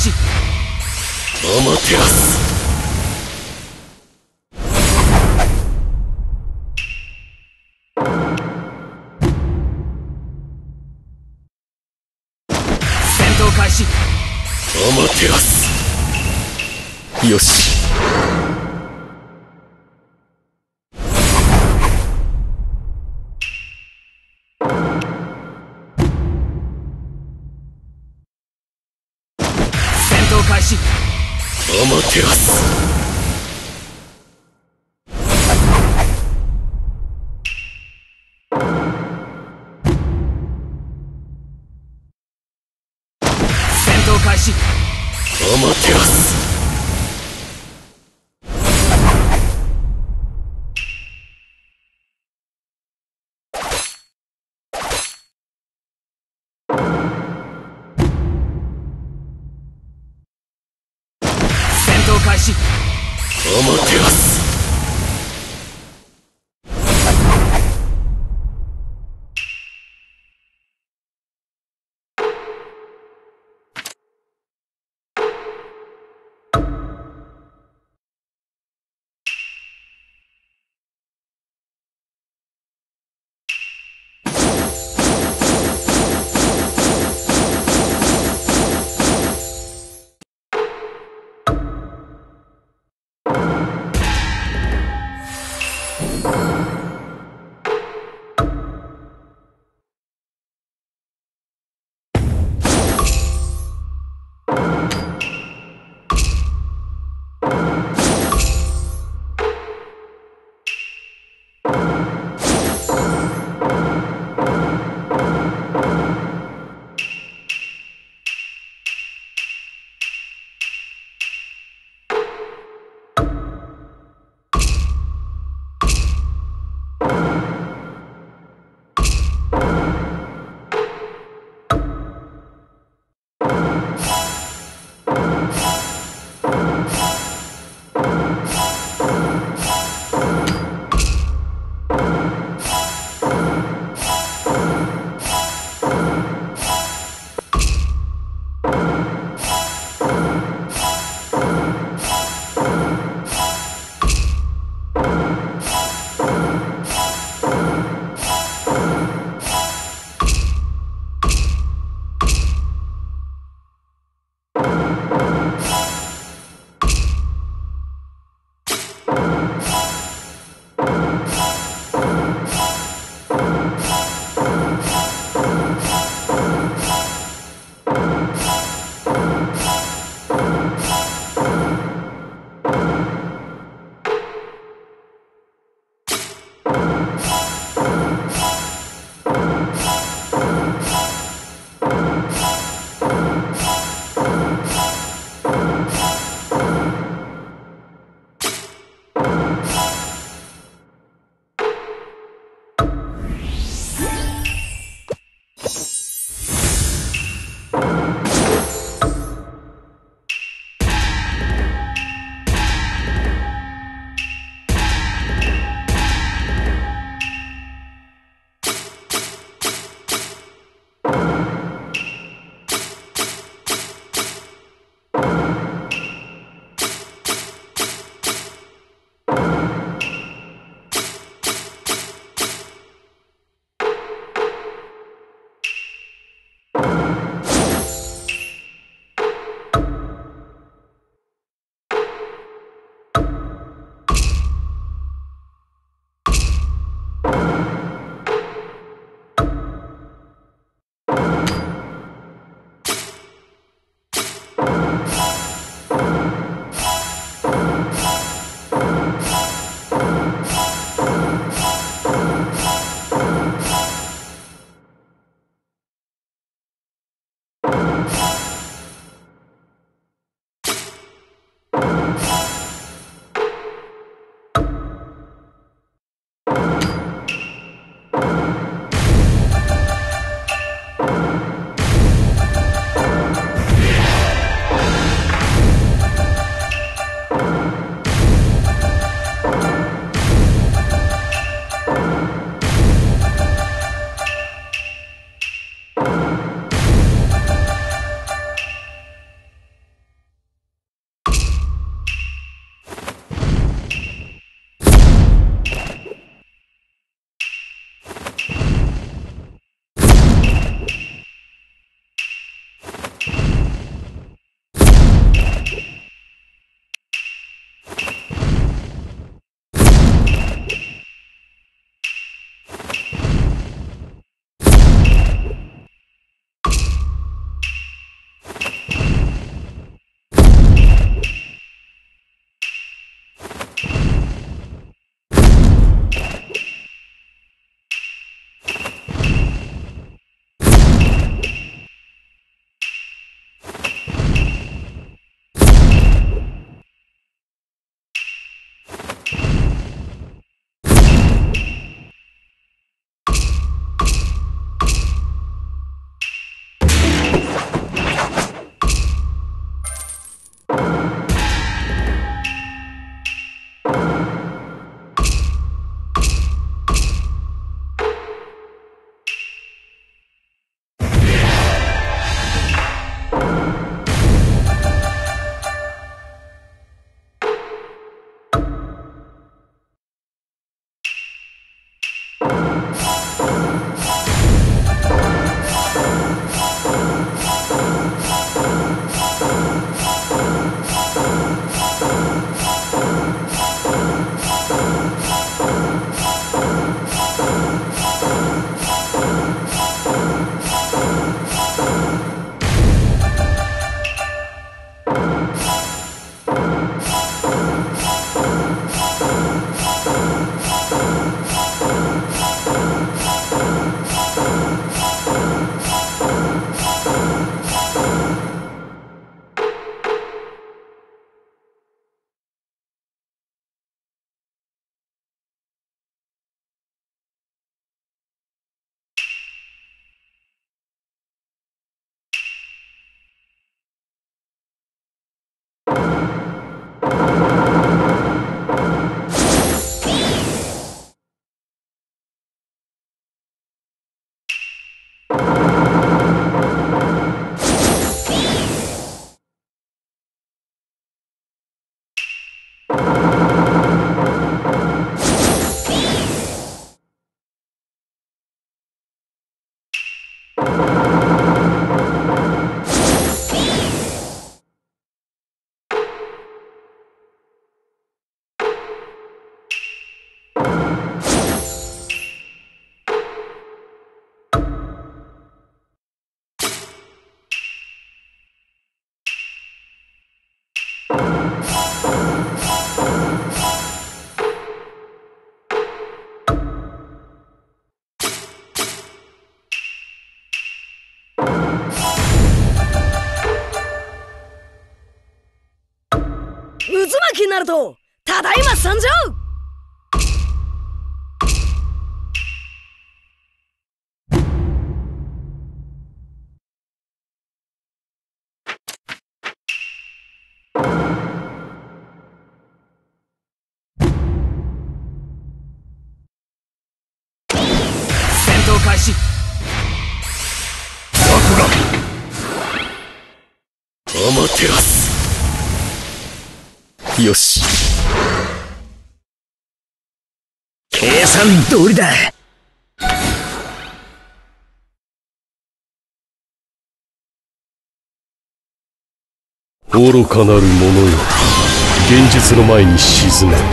始。 アマテラス。 戦闘開始。 アマテラス。よし。 戦闘開始。 アマテラス。 戦闘開始。 アマテラス。 戦闘開始。 アマテラス。 渦巻きになるとただいま参上。 戦闘開始。 アマテラス。よし、 計算通りだ。 愚かなる者よ、現実の前に沈め。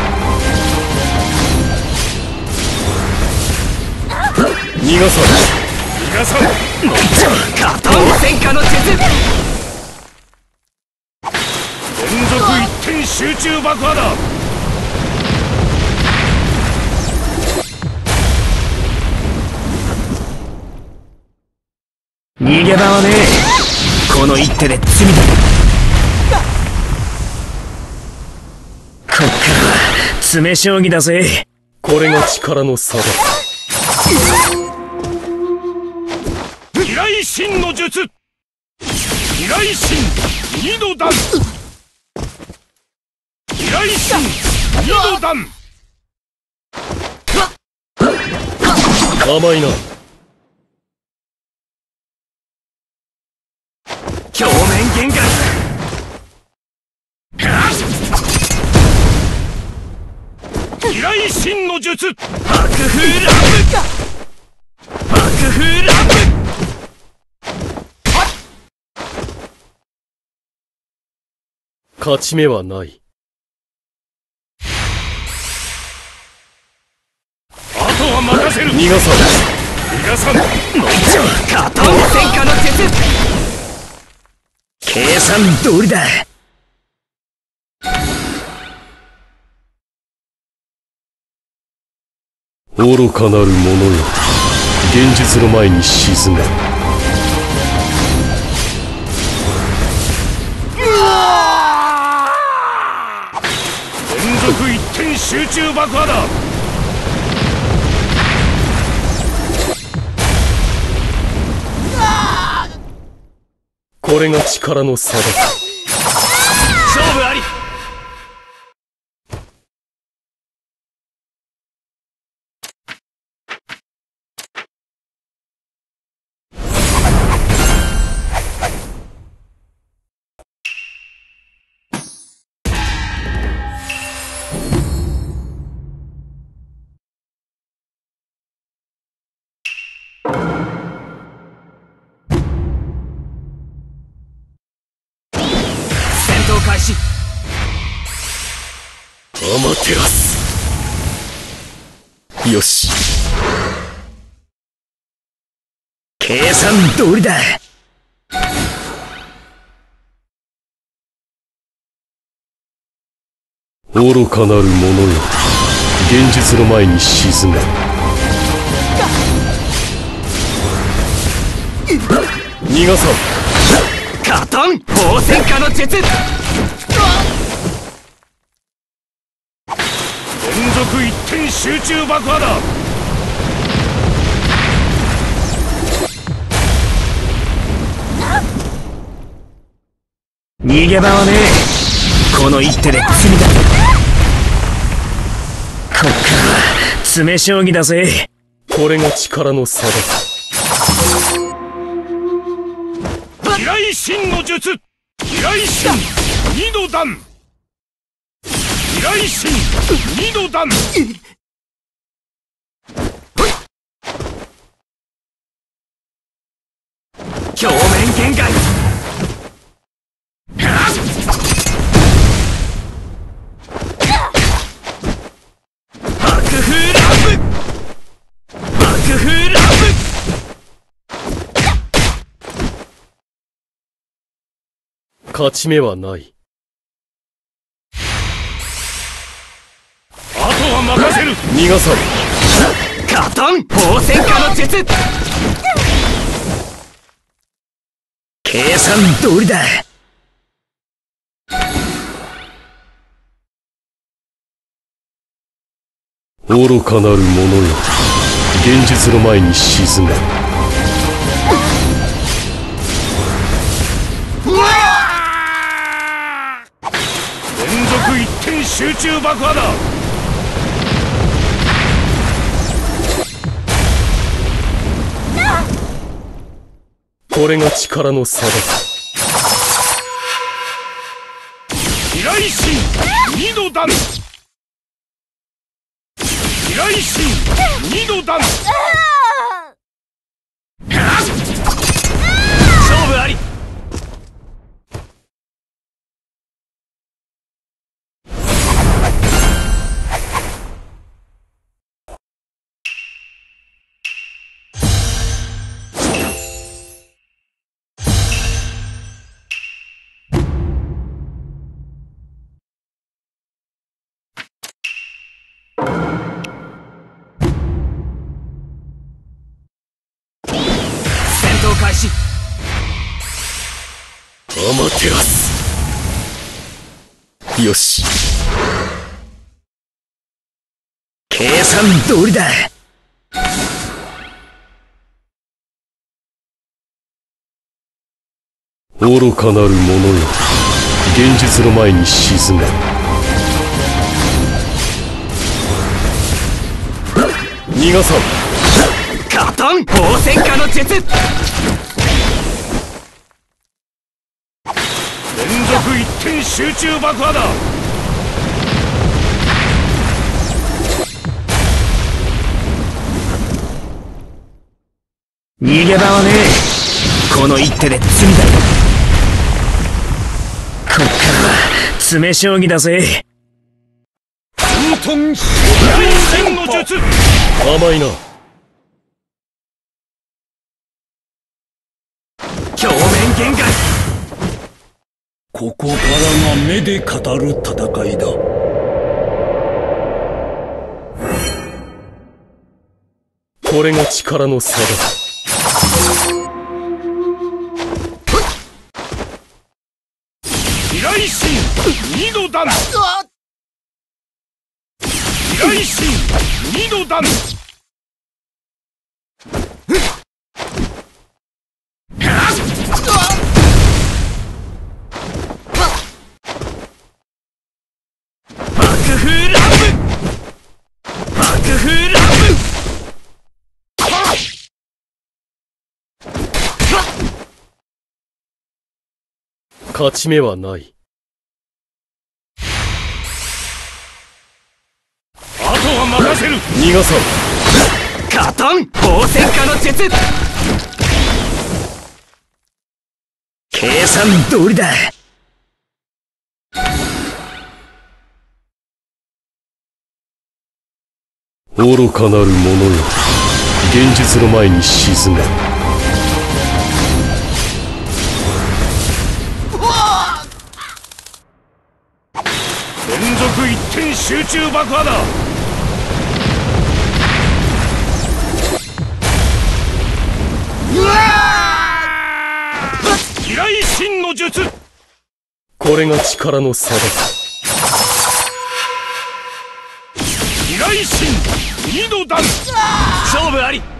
逃がさん、逃がさん。 加藤戦火の術。 連続一点集中爆破だ。 逃げ場はねえ。この一手で罪だ。こっからは詰め将棋だぜ。 これが力の差だ。 未来心の術。未来心二度弾。未来心二度弾。 甘いな。 表面限界。 未来心の術。 爆風乱舞。爆風乱舞。 勝ち目はない。 あとは任せる。 逃がさん、 逃がさん。 加藤戦火の術。 計算通りだ。 愚かなる者よ、現実の前に沈め。 連続一点集中爆破だ。 これが力の差だ。 勝負あり。戦闘開始。 アマテラス。よし、 計算通りだ。 愚かなる者よ、現実の前に沈め。逃がさん。 カトン放戦火の術。 連続一点集中爆破だ。 逃げ場はねえ。この一手で罪だ。こっからは詰め将棋だぜ。 これが力の差だ。 未来心の術。未来心二度弾。未来心二度弾。 表面限界。爆風乱舞。爆風乱舞。 勝ち目はない。 あとは任せる。 逃がさん。 カトン放戦火の術。 計算通りだ。 愚かなる者よ、現実の前に沈め。 連続一点集中爆破だ。 これが力の差だ。 飛来神二度弾。飛来神二度弾。 勝負あり。開始。 アマテラス。よし。 計算通りだ。 愚かなる者よ、現実の前に沈め。逃がさん。 カトン放線化の術。 連続一点集中爆破だ。 逃げ場はねえ。この一手で詰みだ。こっからは詰め将棋だぜ。 混沌飛来神の術。 甘いな。 表面限界。 ここからが目で語る戦いだ。 これが力の差だ。 飛来神二度弾。飛来神二度弾。 爆風乱舞。爆風乱舞。 勝ち目はない。 あとは任せる。 逃がさん。 カトン放線化の術。 計算通りだ。 愚かなる者よ、現実の前に沈め。 連続一点集中爆破だ。飛来神の術。 これが力の差だ。 飛来神二度弾。 勝負あり。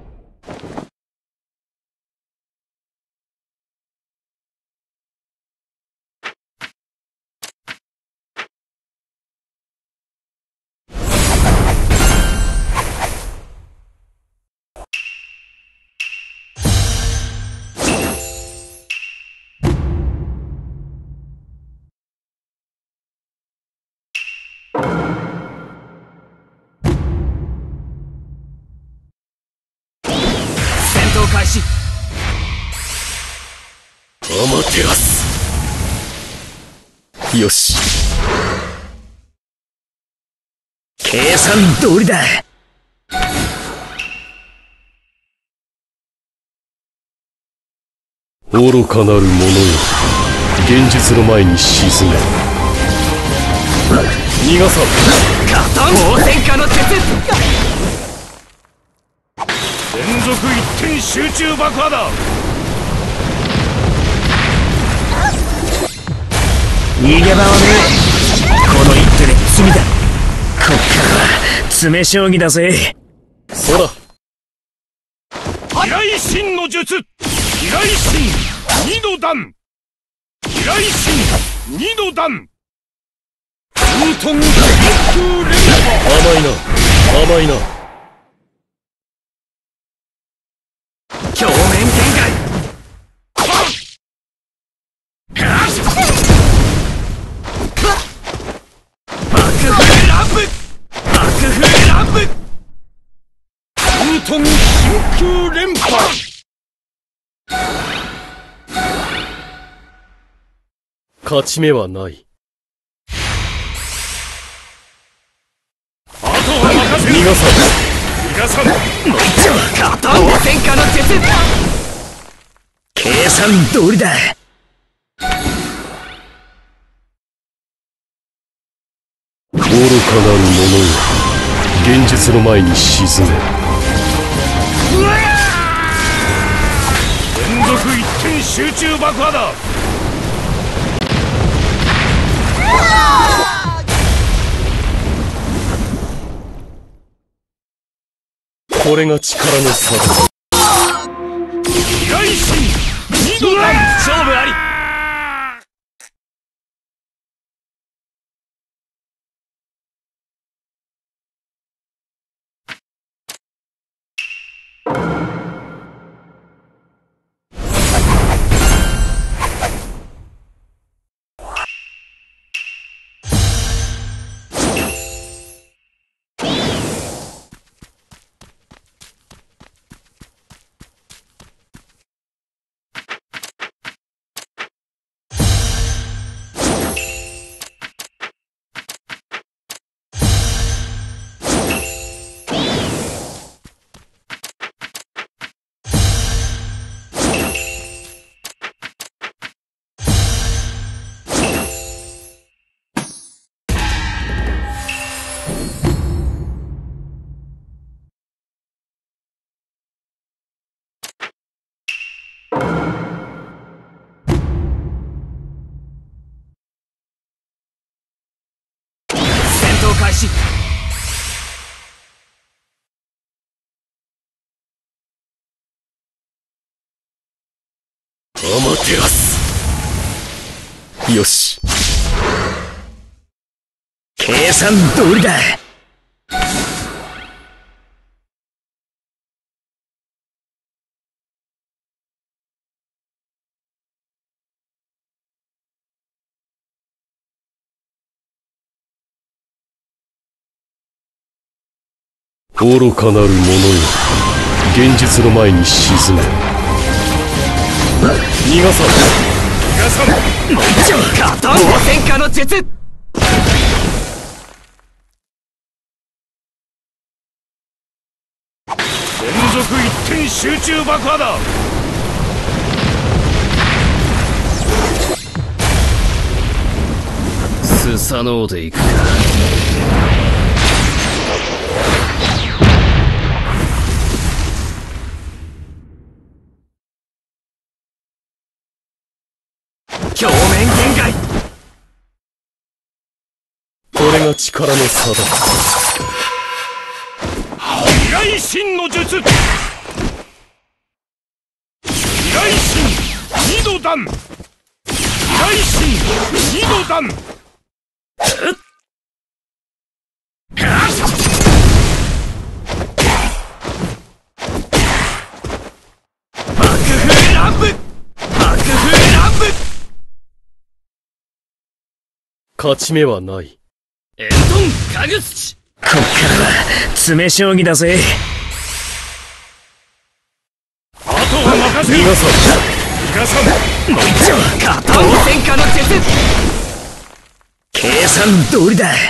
開始。 アマテラス。よし。 計算通りだ。 愚かなる者よ、現実の前に沈め。逃がさん。 カトン放線化の術。 連続一点集中爆破だ。 逃げ場はねえ。この一手で詰みだ。こっからは詰将棋だぜ。 そら飛来神の術飛来神二の段飛来神二の段風遁天空連甘いな甘いな。 鏡面展開。爆風乱舞爆風乱舞風遁天空連覇勝ち目はない。 あとは任せる逃がさん逃がさん片方戦火の術。 計算通りだ。 愚かなる者よ、現実の前に沈め。 連続一点集中爆破だ。 これが力の差だ。 飛来神二の段勝負あり。開始。 アマテラス。よし。 計算通りだ。 愚かなる者よ、現実の前に沈め。逃がさん逃がさん片方戦火の術。 連続一点集中爆破だ。 スサノオでいくか。鏡面限界。 これが力の差だ。 飛来神の術飛来神二の段飛来神二の段爆風乱舞爆風乱舞。 勝ち目はない。 エントンカグスチ。 こっからは詰将棋だぜ。 あとは任せる逃がさん逃がさん片方戦火の術。 計算通りだ。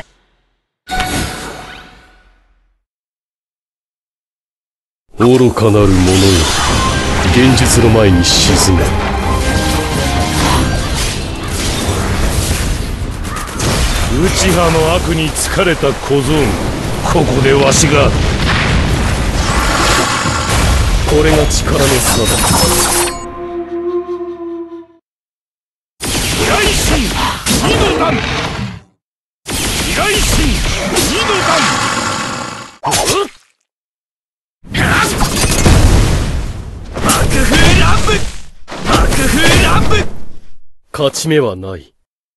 愚かなる者よ、現実の前に沈め。 内派の悪に疲れた小僧がここでわしが。 これが力の差だ。 飛来神二の段飛来神二の段勝ち目はない。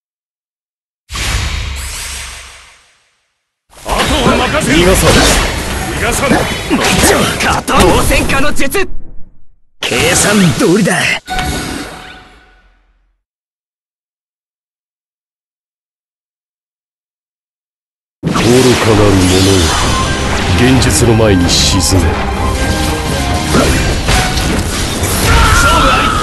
あとは任せる。 逃がさ逃がさぬ。 応戦家の術。計算通りだ。 愚かなる者よ、現実の前に沈め。 勝負あり。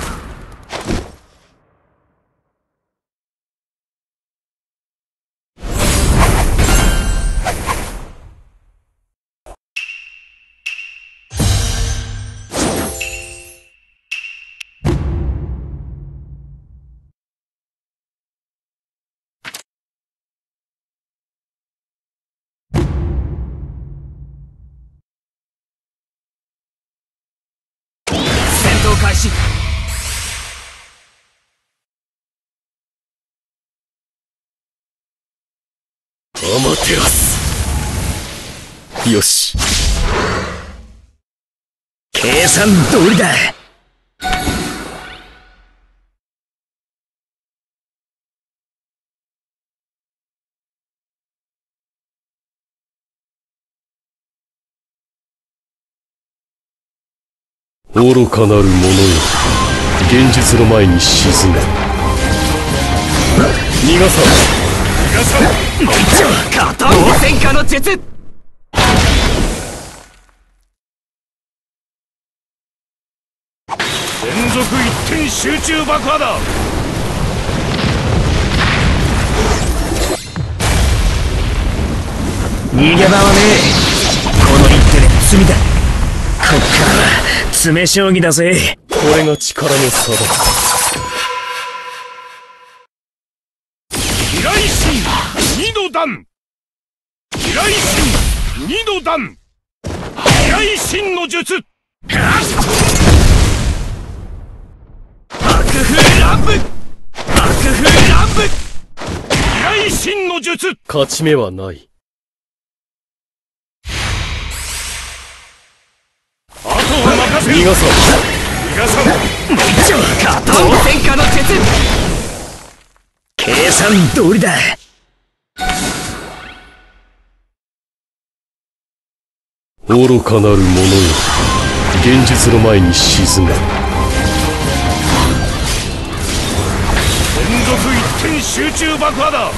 戦闘開始。 アマテラス。よし。 計算通りだ。 愚かなる者よ、現実の前に沈め。逃がさ逃がさぬ。 応戦家の術。 連続一点集中爆破だ。 逃げ場はねえ。この一手で罪だ。こっからは詰め将棋だぜ。 これが力の差だ。 飛来心二度弾。飛来心二度弾。飛来心の術。 爆風乱舞。爆風乱舞。 飛来心の術。 勝ち目はない。 あとは任せる。 逃がさ逃がさぬ。 応戦家の術。計算通りだ。 愚かなる者よ、現実の前に沈め。 連続一点集中爆破だ。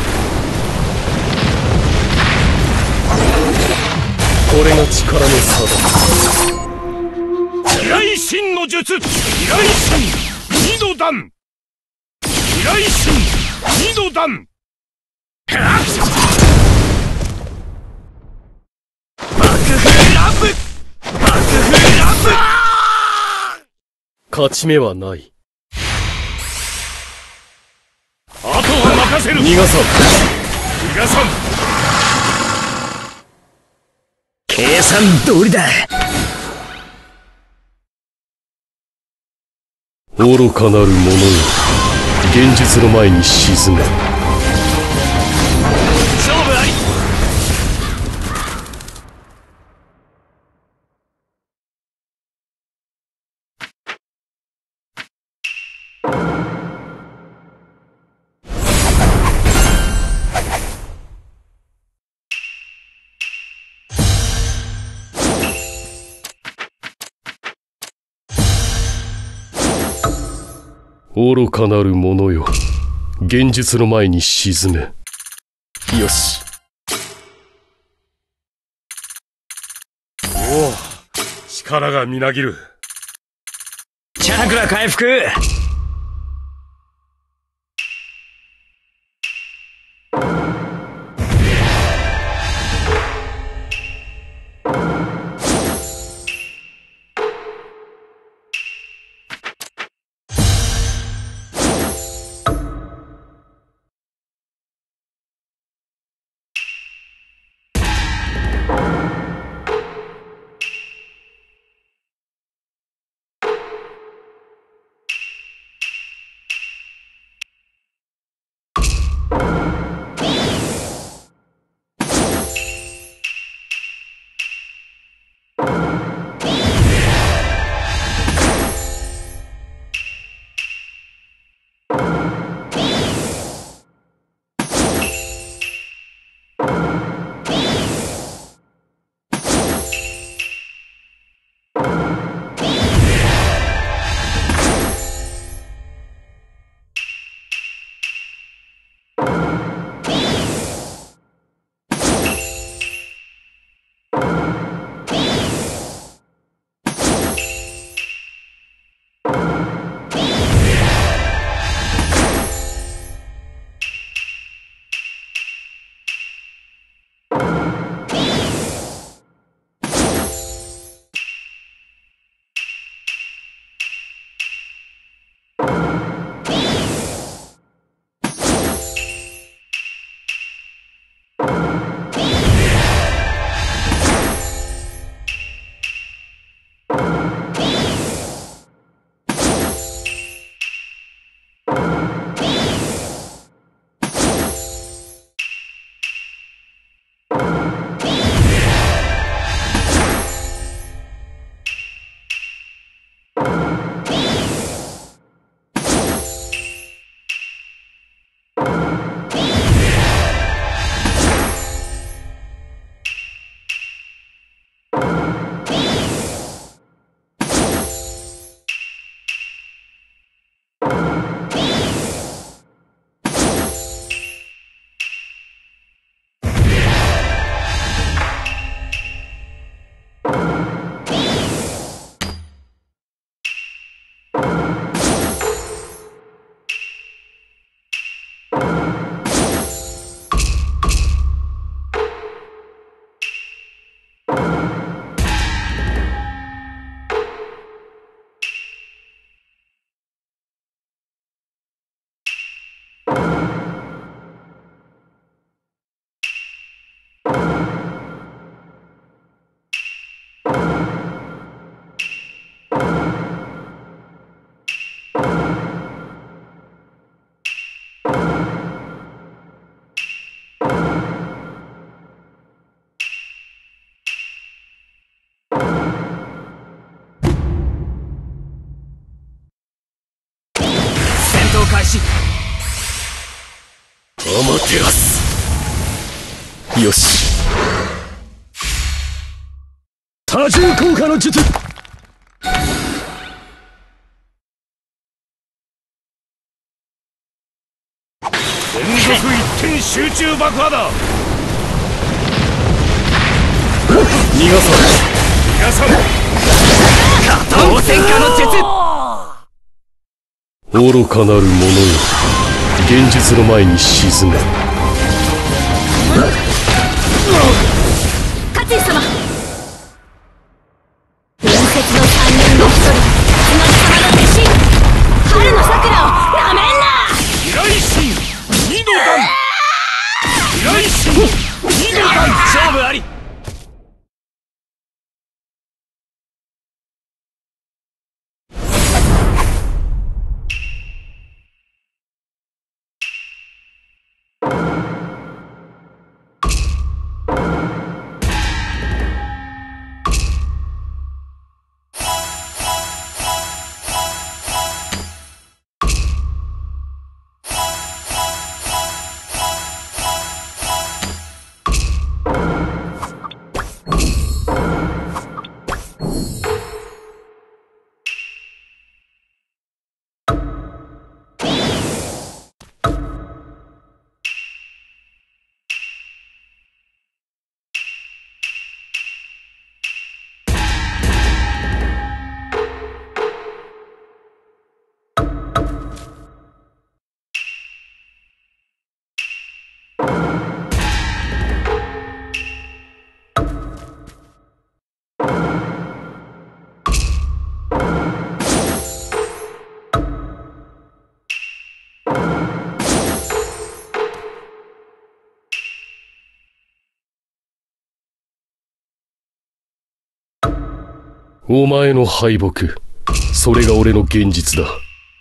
これが力の差だ。 飛来心の術。飛来心二度弾。飛来心二度弾。 爆風乱舞。爆風乱舞。 勝ち目はない。 あとは任せる。 逃がさ逃がさん。 計算通りだ。 愚かなる者よ、現実の前に沈め。 勝負あり。 愚かなる者よ、現実の前に沈め。よし。 おお、力がみなぎる。 チャクラ回復。 アマテラス。よし。多重効果の術。 連続一点集中爆破だ。 逃がさん。 逃がさん。 当選下の術。 愚かなる者よ、現実の前に沈め。 勝家様、伝説の三人の一人津波様の弟子春の桜をなめんな。 飛来神二度弾。飛来神二度弾。 勝負あり。 お前の敗北、それが俺の現実だ。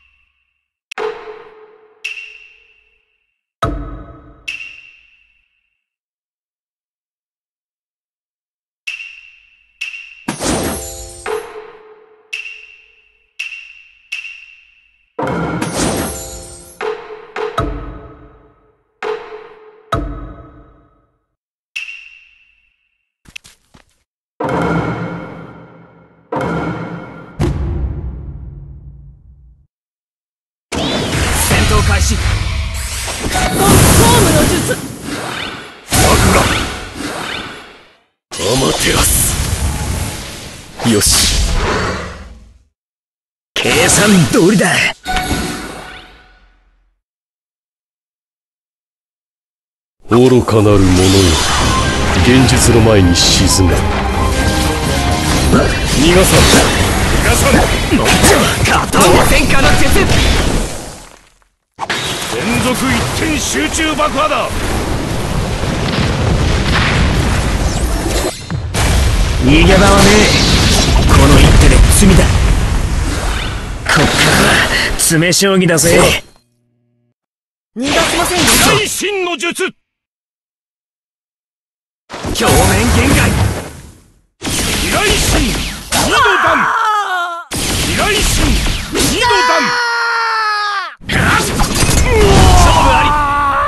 開始。 ホームの術。 アマテラス。よし。 計算通りだ。 愚かなる者よ、現実の前に沈め。逃がさん。 逃がさん。 当選下の術。 連続一点集中爆破だ。 逃げ場はねえ。この一手で罪だ。こっからは詰将棋だぜ。 逃がしませんよ。 最新の術。 表面限界。 飛来神二度弾。飛来神二度弾。 勝負あり。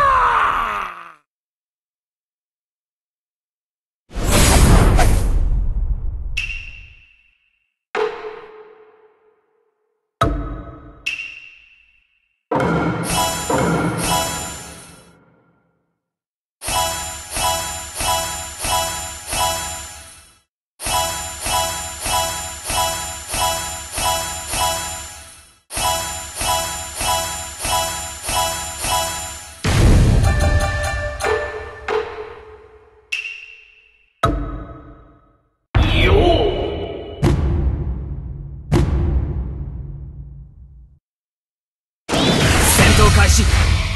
開始。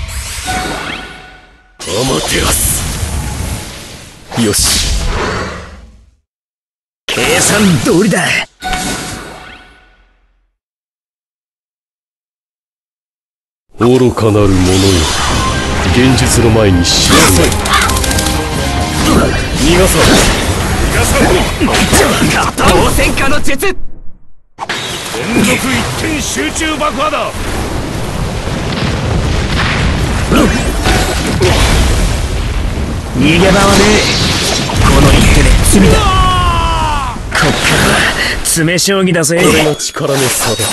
アマテラス。よし。 計算通りだ。 愚かなる者よ、現実の前に沈め。逃がさん。 逃がさん。 当選下の術。 連続一点集中爆破だ。 逃げ場はねえ。この一手で罪だ。こっからは詰将棋だぜ。 俺の力の差だ。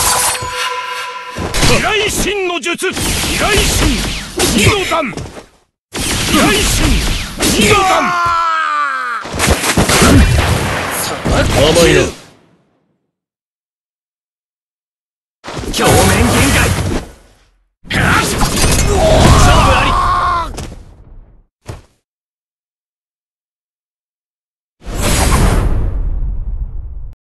未来心の術、未来心二の段、未来心二の段。 甘いな。 表面